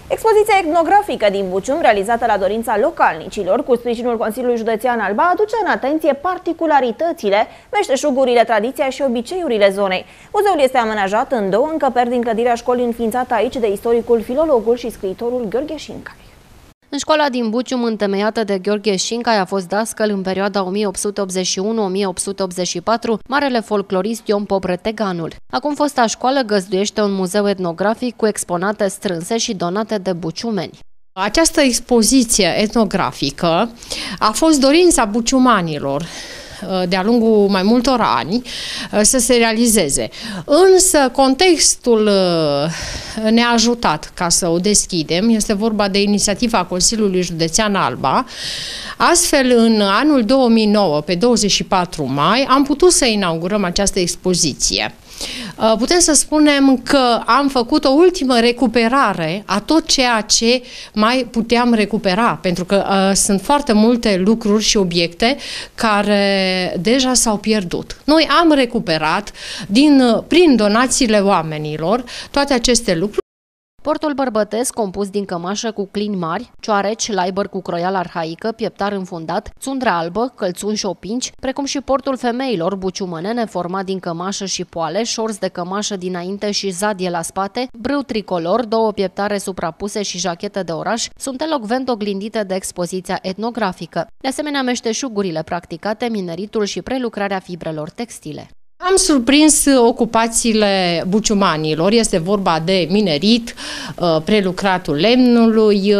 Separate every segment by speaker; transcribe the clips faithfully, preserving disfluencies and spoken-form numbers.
Speaker 1: Expoziția etnografică din Bucium, realizată la dorința localnicilor, cu sprijinul Consiliului Județean Alba, aduce în atenție particularitățile, meșteșugurile, tradiția și obiceiurile zonei. Muzeul este amenajat în două încăperi din clădirea școlii înființată aici de istoricul, filologul și scriitorul Gheorghe Șincai.
Speaker 2: În școala din Bucium, întemeiată de Gheorghe Șincai, a fost dascăl în perioada o mie opt sute optzeci și unu - o mie opt sute optzeci și patru marele folclorist Ion Popreteganul. Acum fosta școală găzduiește un muzeu etnografic cu exponate strânse și donate de buciumeni.
Speaker 3: Această expoziție etnografică a fost dorința buciumanilor de-a lungul mai multor ani să se realizeze. Însă contextul ne-a ajutat ca să o deschidem. Este vorba de inițiativa Consiliului Județean Alba. Astfel, în anul două mii nouă, pe douăzeci și patru mai, am putut să inaugurăm această expoziție. Putem să spunem că am făcut o ultimă recuperare a tot ceea ce mai puteam recupera, pentru că uh, sunt foarte multe lucruri și obiecte care deja s-au pierdut. Noi am recuperat din, prin donațiile oamenilor toate aceste lucruri.
Speaker 2: Portul bărbătesc, compus din cămașă cu clini mari, cioareci, laibăr cu croială arhaică, pieptar înfundat, țundră albă, călțuni și opinci, precum și portul femeilor buciumănene, format din cămașă și poale, șorți de cămașă dinainte și zadie la spate, brâu tricolor, două pieptare suprapuse și jachetă de oraș, sunt elocvent oglindite de expoziția etnografică. De asemenea, meșteșugurile practicate, mineritul și prelucrarea fibrelor textile.
Speaker 3: Am surprins ocupațiile buciumanilor, este vorba de minerit, prelucratul lemnului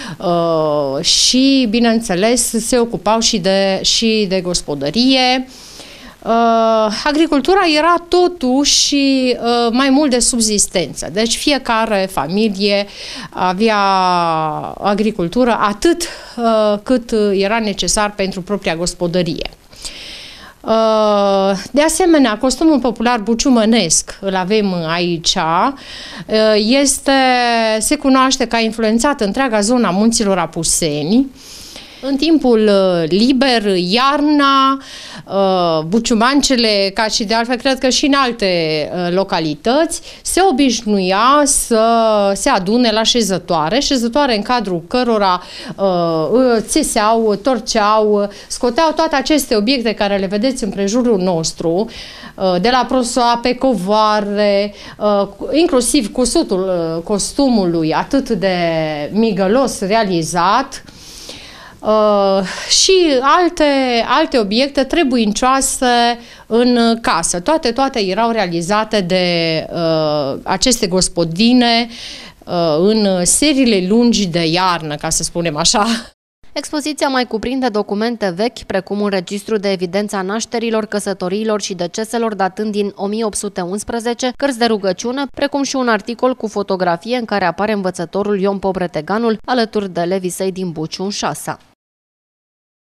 Speaker 3: și, bineînțeles, se ocupau și de, și de gospodărie. Agricultura era totuși mai mult de subzistență, deci fiecare familie avea agricultură atât cât era necesar pentru propria gospodărie. De asemenea, costumul popular buciumănesc, îl avem aici, este, se cunoaște că a influențat întreaga zona munților Apuseni. În timpul liber, iarna, buciumancele, ca și de altfel cred că și în alte localități, se obișnuia să se adune la șezătoare, șezătoare în cadrul cărora țeseau, torceau, scoteau toate aceste obiecte care le vedeți în prejurul nostru, de la prosoape, covoare, inclusiv cusutul costumului atât de migălos realizat, Uh, și alte, alte obiecte trebuincioase în casă. Toate, toate erau realizate de uh, aceste gospodine uh, în seriile lungi de iarnă, ca să spunem așa.
Speaker 2: Expoziția mai cuprinde documente vechi, precum un registru de evidență a nașterilor, căsătoriilor și deceselor datând din o mie opt sute unsprezece, cărți de rugăciune, precum și un articol cu fotografie în care apare învățătorul Ion Popreteganul alături de elevii săi din Bucium șase.